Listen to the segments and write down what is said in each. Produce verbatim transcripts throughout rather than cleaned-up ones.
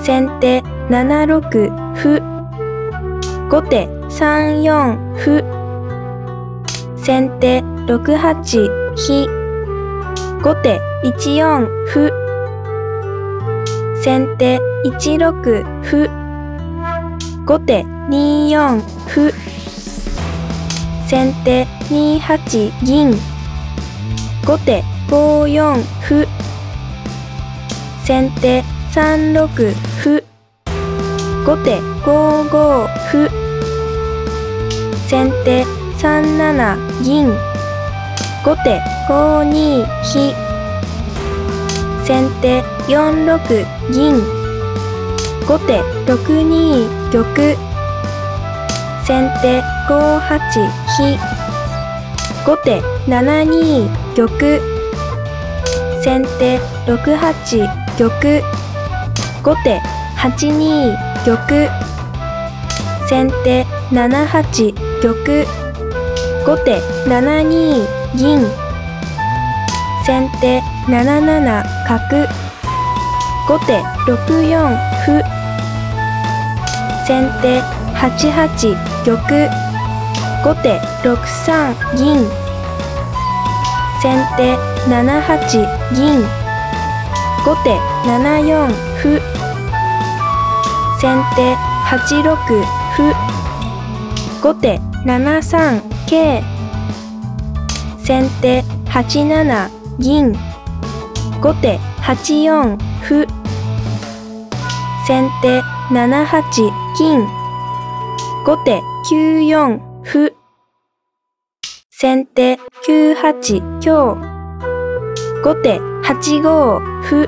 先手ななろく歩。後手さんよん歩。先手ろくはち飛。後手いちよん歩。先手いちろく歩。後手によん歩。先手にはち銀。後手ごよん歩。先手さんろく歩。後手ごご歩。先手さんなな銀。後手ごに飛。先手よんろく銀。後手ろくに玉。先手ごはち飛。後手ななに玉。先手ろくはち玉。後手はちに玉。先手ななはち玉。後手ななに銀。先手なななな角。後手ろくよん歩。先手はちはち玉。後手ろくさん銀。先手ななはち銀。後手ななよん歩。先手はちろく歩。後手ななさん桂。先手はちなな銀。後手はちよん歩。先手ななはち金。後手きゅうよん歩。先手きゅうはち香。後手はちご歩。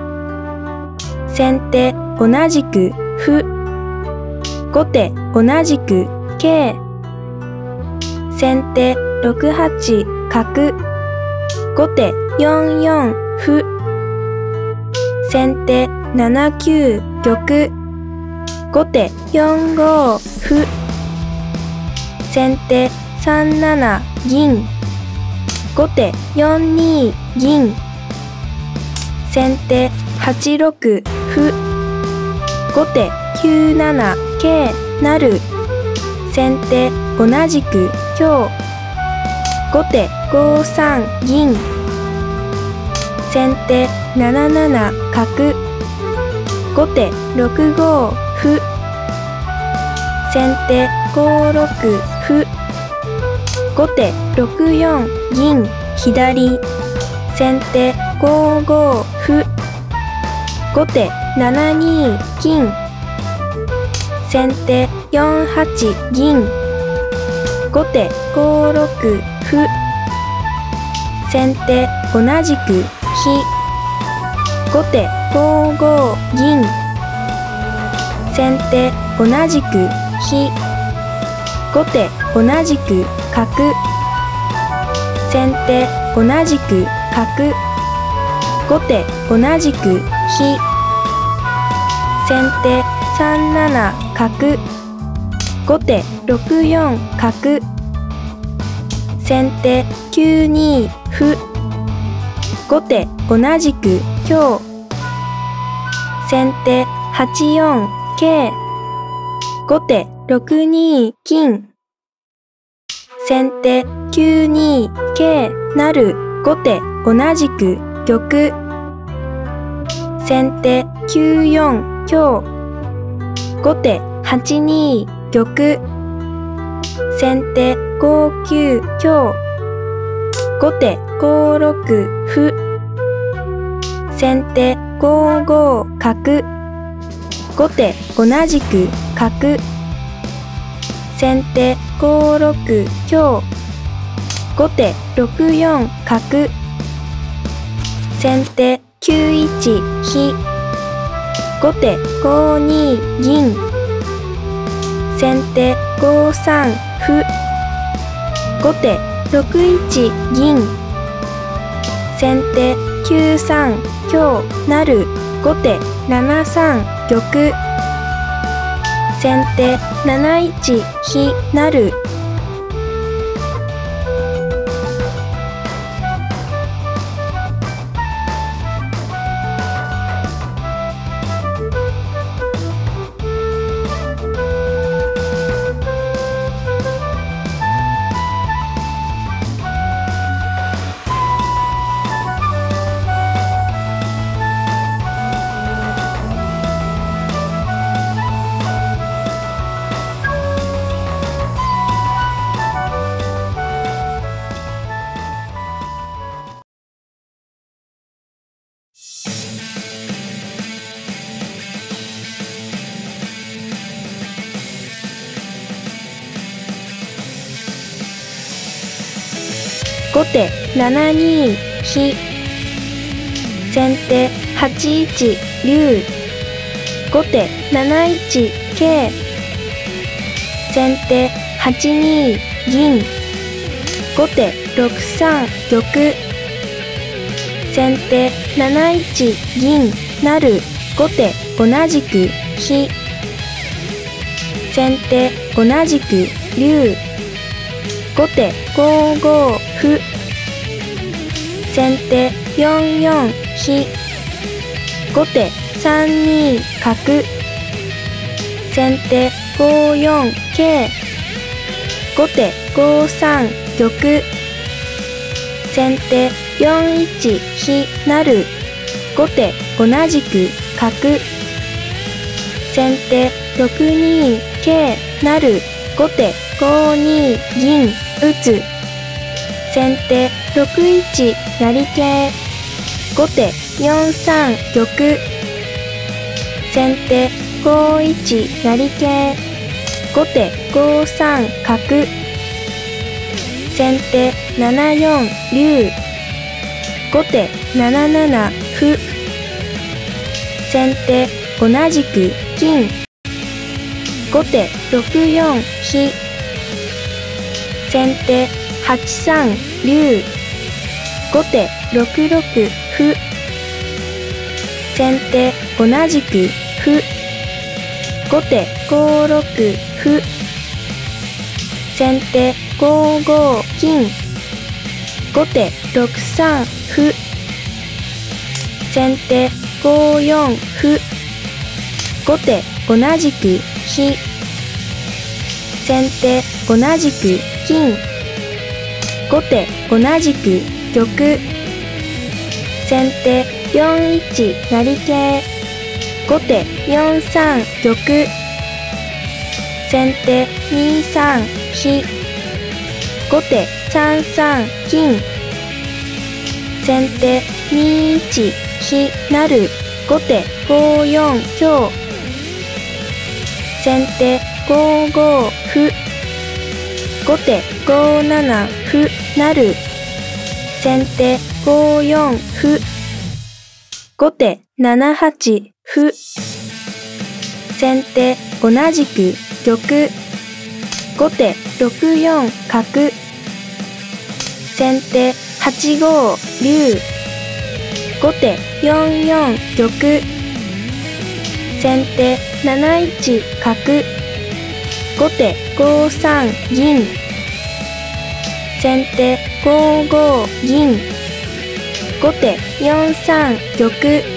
先手同じく歩。後手同じく桂。先手ろくはち角。後手よんよん歩。先手ななきゅう玉。後手よんご歩。先手さんなな銀。後手よんに銀。先手はちろく歩。後手きゅうなな桂成。先手同じく香。後手ごさん銀。先手なななな角。後手ろくご歩。先手ごろく歩。後手ろくよん銀左。先手ごご歩。後手ななに金。先手よんはち銀。後手ごろく歩。先手同じく飛。後手ごご銀。先手同じく飛。後手同じく角。先手同じく角。後手同じく飛。先手さんなな角。後手ろくよん角。先手きゅうに歩。後手同じく香。先手はちよん桂。後手ろくに金。先手きゅうに桂成。後手同じく玉。先手きゅうよん香。後手はちに玉。先手ごきゅう香。後手ごろく歩。先手ごご角。後手同じく角。先手ごろく香。後手ろくよん角。先手きゅういち飛。後手ごに銀。先手ごさん歩。後手ろくいち銀。先手きゅうさん香成。後手ななさん玉。先手なないち飛成。 後手ななに飛。先手はちいち竜。後手なないち桂。先手はちに銀。後手ろくさん玉。先手なないち銀成。後手同じく飛。先手同じく竜。後手ごご歩。先手よんよん飛。後手さんに角。先手ごよん桂。後手ごさん玉。先手よんいち飛成。後手同じく角。先手ろくに桂成。後手ごに銀打つ。先手ろくいち成桂。後手よんさん玉。先手ごいち成桂。後手ごさん角。先手ななよん竜。後手なななな歩。先手同じく金。後手ろくよん飛。先手はちさん竜。後手ろくろく歩。先手同じく歩。後手ごろく歩。先手ごご金。後手ろくさん歩。先手ごよん歩。後手同じく飛。先手同じく金。後手同じく玉。先手よんいち成桂。後手よんさん玉。先手にさん飛。後手さんさん金。先手にいち飛成。後手ごよん香。先手ごご歩。後手ごなな歩成。先手ごよん歩。後手ななはち歩。先手同じく玉。後手ろくよん角。先手はちご竜。後手よんよん玉。先手なないち角。後手ごさん銀。先手ごご銀。後手よんさん玉。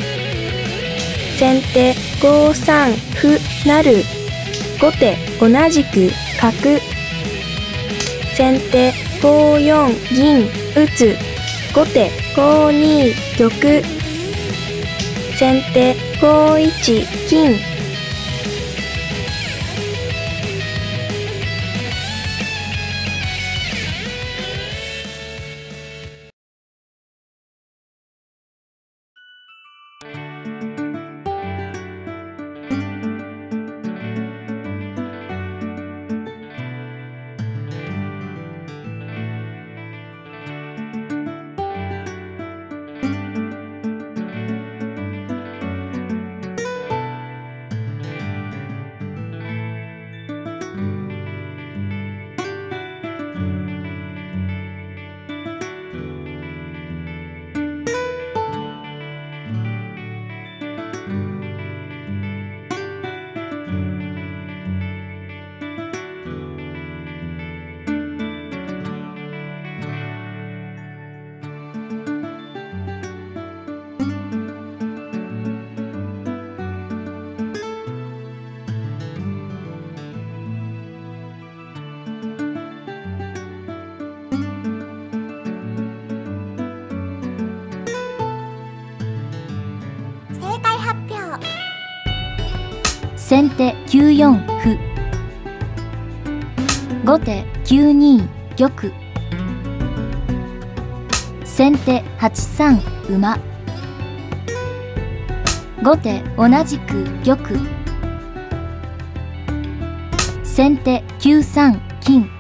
先手ごさん歩成。後手同じく角。先手ごよん銀打つ。後手ごに玉。先手ごいち金。 先手きゅうよん歩。後手きゅうに玉。先手はちさん馬。後手同じく玉。先手きゅうさん金。